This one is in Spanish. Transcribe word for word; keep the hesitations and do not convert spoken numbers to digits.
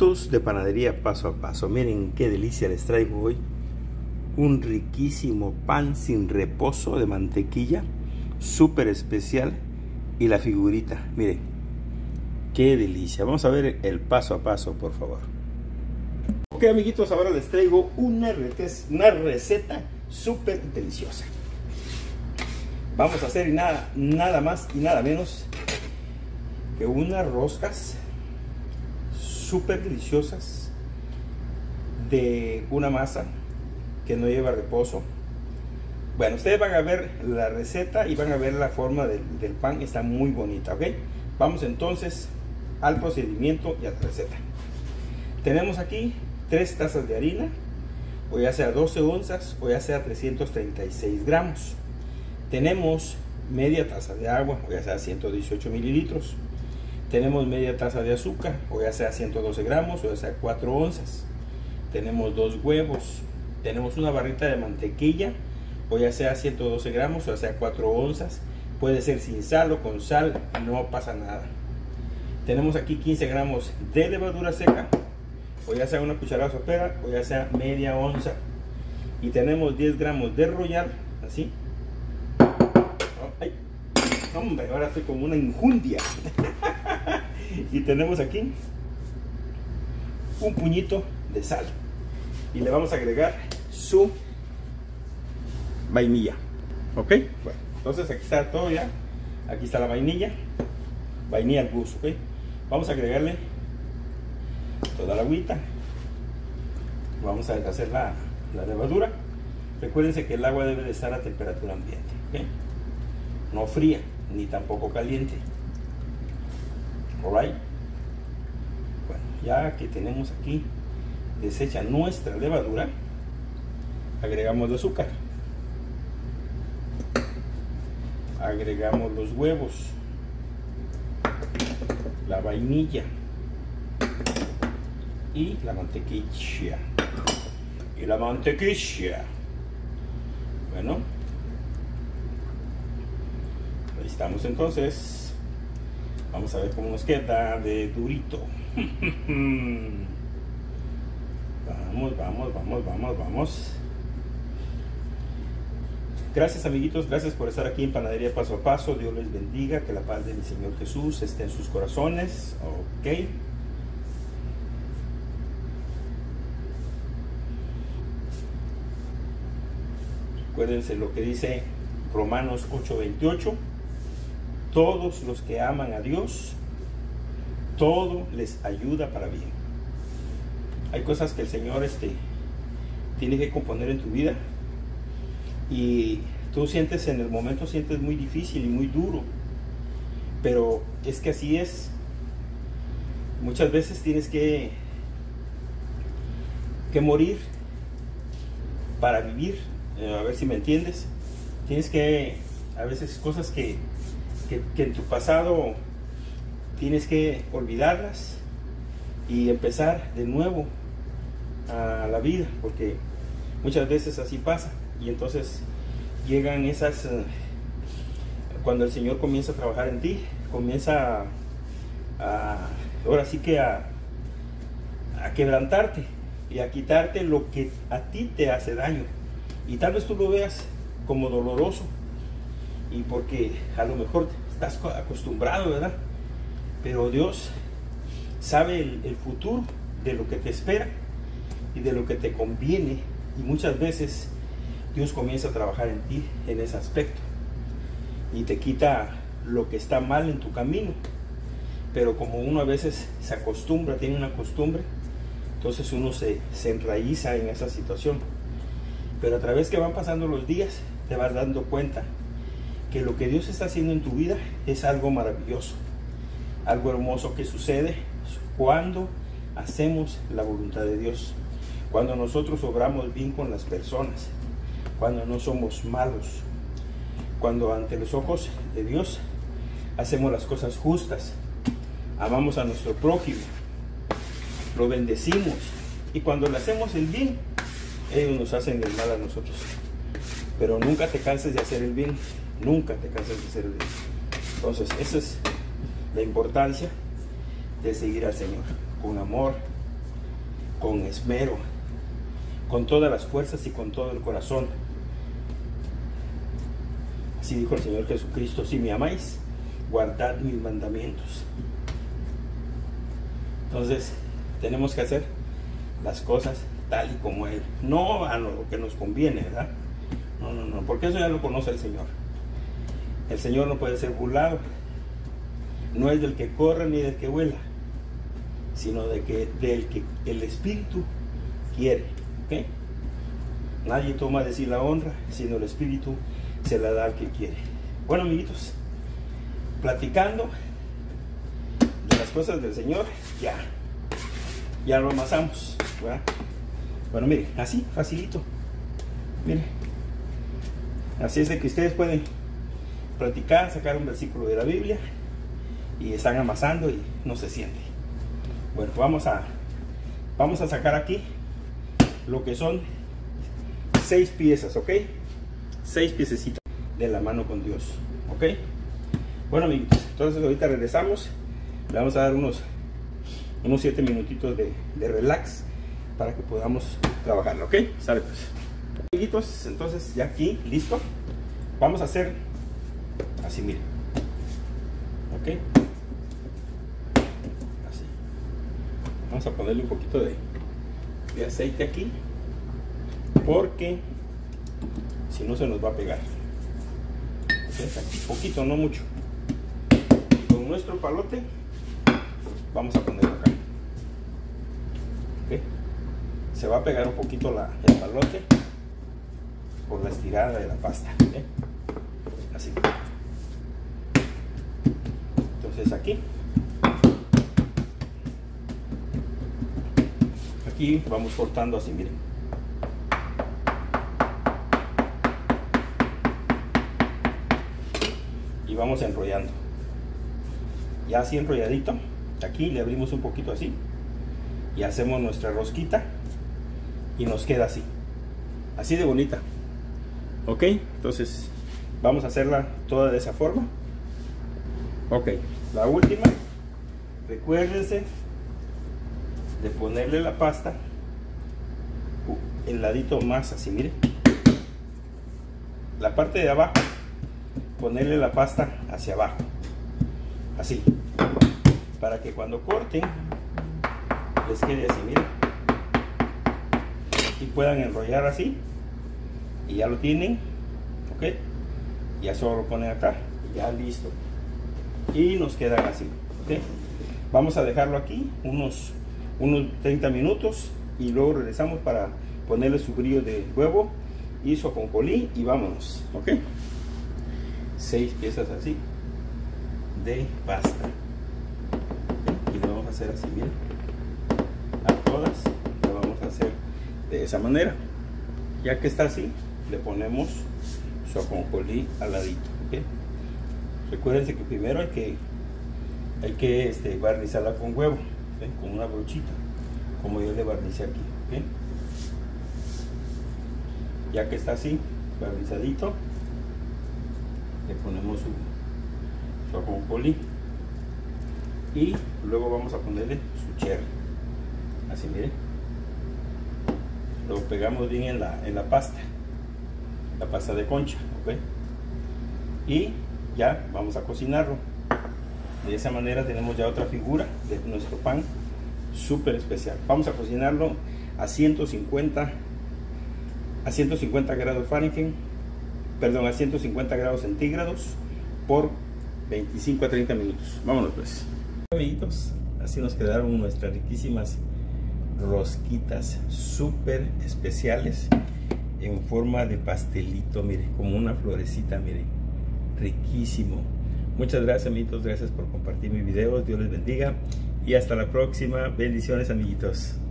Amiguitos de Panadería Paso a Paso, miren qué delicia les traigo hoy. Un riquísimo pan sin reposo de mantequilla, súper especial. Y la figurita, miren, qué delicia. Vamos a ver el paso a paso, por favor. Ok, amiguitos, ahora les traigo una, una receta súper deliciosa. Vamos a hacer nada, nada más y nada menos que unas roscas súper deliciosas de una masa que no lleva reposo. Bueno, ustedes van a ver la receta y van a ver la forma del, del pan. Está muy bonita, ¿ok? Vamos entonces al procedimiento y a la receta. Tenemos aquí tres tazas de harina, o ya sea doce onzas o ya sea trescientos treinta y seis gramos. Tenemos media taza de agua, o ya sea ciento dieciocho mililitros. Tenemos media taza de azúcar, o ya sea ciento doce gramos, o ya sea cuatro onzas. Tenemos dos huevos. Tenemos una barrita de mantequilla, o ya sea ciento doce gramos, o ya sea cuatro onzas. Puede ser sin sal o con sal, no pasa nada. Tenemos aquí quince gramos de levadura seca, o ya sea una cucharada sopera, o ya sea media onza. Y tenemos diez gramos de royal, así. Ay, hombre, ahora estoy como una injundia. Y tenemos aquí un puñito de sal. Y le vamos a agregar su vainilla. ¿Ok? Bueno, entonces aquí está todo ya. Aquí está la vainilla. Vainilla al gusto, ¿ok? Vamos a agregarle toda la agüita. Vamos a hacer la, la levadura. Recuérdense que el agua debe de estar a temperatura ambiente, ¿ok? No fría, ni tampoco caliente. Alright. Bueno, ya que tenemos aquí deshecha nuestra levadura, agregamos el azúcar, agregamos los huevos, la vainilla y la mantequilla. Y la mantequilla. Bueno, ahí estamos entonces. Vamos a ver cómo nos queda de durito. Vamos, vamos, vamos, vamos, vamos. Gracias, amiguitos, gracias por estar aquí en Panadería Paso a Paso. Dios les bendiga, que la paz de mi Señor Jesús esté en sus corazones. Ok. Recuérdense lo que dice Romanos ocho veintiocho. Todos los que aman a Dios, todo les ayuda para bien. Hay cosas que el Señor este, tiene que componer en tu vida, y tú sientes en el momento, sientes muy difícil y muy duro, pero es que así es. Muchas veces tienes que, que morir para vivir. Eh, a ver si me entiendes. Tienes que, a veces cosas que Que, que en tu pasado tienes que olvidarlas y empezar de nuevo a la vida, porque muchas veces así pasa. Y entonces llegan esas, uh, cuando el Señor comienza a trabajar en ti, comienza a, a ahora sí que a, a quebrantarte y a quitarte lo que a ti te hace daño, y tal vez tú lo veas como doloroso, y porque a lo mejor estás acostumbrado, ¿verdad? Pero Dios sabe el, el futuro de lo que te espera y de lo que te conviene, y muchas veces Dios comienza a trabajar en ti en ese aspecto y te quita lo que está mal en tu camino. Pero como uno a veces se acostumbra, tiene una costumbre, entonces uno se, se enraiza en esa situación. Pero a través que van pasando los días, te vas dando cuenta que lo que Dios está haciendo en tu vida es algo maravilloso, algo hermoso que sucede cuando hacemos la voluntad de Dios, cuando nosotros obramos bien con las personas, cuando no somos malos, cuando ante los ojos de Dios hacemos las cosas justas, amamos a nuestro prójimo, lo bendecimos, y cuando le hacemos el bien, ellos nos hacen el mal a nosotros. Pero nunca te canses de hacer el bien. Nunca te canses de hacer el bien. Entonces, esa es la importancia de seguir al Señor con amor, con esmero, con todas las fuerzas y con todo el corazón. Así dijo el Señor Jesucristo: si me amáis, guardad mis mandamientos. Entonces tenemos que hacer las cosas tal y como Él, no a lo que nos conviene, ¿verdad? No, no, no, porque eso ya lo conoce el Señor. El Señor no puede ser burlado. No es del que corre ni del que vuela, sino de que, del que el Espíritu quiere. ¿Okay? Nadie toma de sí la honra, sino el Espíritu se la da al que quiere. Bueno, amiguitos, platicando de las cosas del Señor, ya, ya lo amasamos, ¿verdad? Bueno, miren, así, facilito. Miren, así es de que ustedes pueden platicar, sacar un versículo de la Biblia y están amasando y no se siente. Bueno, vamos a vamos a sacar aquí lo que son seis piezas, ¿ok? Seis piececitas de la mano con Dios, ¿ok? Bueno, amiguitos, entonces ahorita regresamos. Le vamos a dar unos unos siete minutitos de, de relax para que podamos trabajarlo, ¿ok? Sale pues. Amiguitos, entonces ya aquí, listo. Vamos a hacer así, miren. ¿Ok? Así. Vamos a ponerle un poquito de, de aceite aquí, porque si no se nos va a pegar. Aquí, poquito, no mucho. Con nuestro palote vamos a ponerlo acá. ¿Okay? Se va a pegar un poquito la, el palote por la estirada de la pasta. ¿Okay? Así. Entonces aquí, aquí vamos cortando así, miren. Y vamos enrollando. Ya así enrolladito, aquí le abrimos un poquito así y hacemos nuestra rosquita y nos queda así, así de bonita. Ok, entonces vamos a hacerla toda de esa forma. Ok, la última, recuérdense de ponerle la pasta el ladito más así, miren, la parte de abajo, ponerle la pasta hacia abajo, así, para que cuando corten les quede así, miren, y puedan enrollar así, y ya lo tienen. Ok, ya solo lo ponen acá y ya listo, y nos quedan así. Ok, vamos a dejarlo aquí unos unos treinta minutos y luego regresamos para ponerle su brillo de huevo y su ajonjolí y vámonos. Ok, seis piezas así de pasta. Okay, y lo vamos a hacer así, miren, a todas lo vamos a hacer de esa manera. Ya que está así, le ponemos su ajonjolí al ladito. ¿Okay? Recuérdense que primero hay que hay que este, barnizarla con huevo, ¿okay? Con una brochita, como yo le barnicé aquí. ¿Okay? Ya que está así, barnizadito, le ponemos su, su ajonjolí y luego vamos a ponerle su cherry, así, miren. Lo pegamos bien en la, en la pasta, la pasta de concha, ¿ok? Y ya vamos a cocinarlo. De esa manera tenemos ya otra figura de nuestro pan súper especial. Vamos a cocinarlo a ciento cincuenta a ciento cincuenta grados Fahrenheit, perdón, a ciento cincuenta grados centígrados por veinticinco a treinta minutos. Vámonos pues. Amiguitos, así nos quedaron nuestras riquísimas rosquitas súper especiales en forma de pastelito, miren, como una florecita, miren, riquísimo. Muchas gracias, amiguitos, gracias por compartir mis videos. Dios les bendiga y hasta la próxima. Bendiciones, amiguitos.